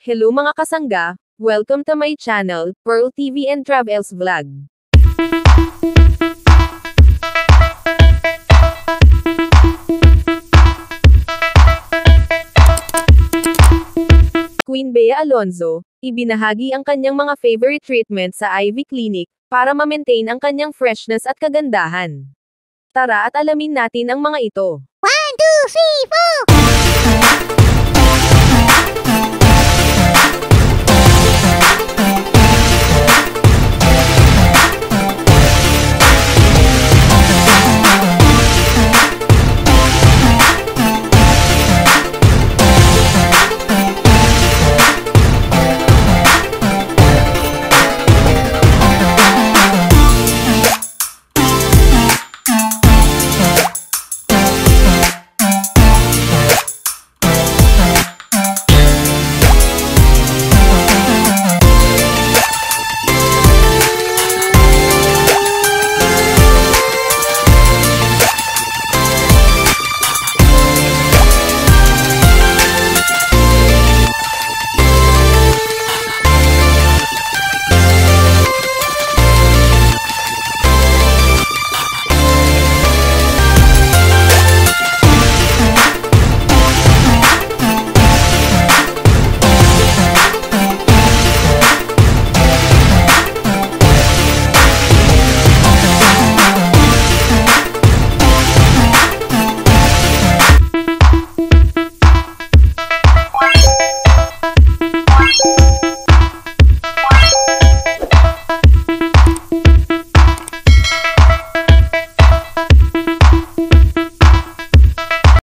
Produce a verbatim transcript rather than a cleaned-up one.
Hello mga kasangga, welcome to my channel, Pearl T V and Travels Vlog. Queen Bea Alonzo, ibinahagi ang kanyang mga favorite treatment sa Aivee Clinic, para ma-maintain ang kanyang freshness at kagandahan. Tara at alamin natin ang mga ito. one, two, three, four!